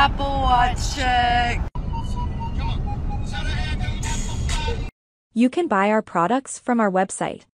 Apple Watch check. You can buy our products from our website.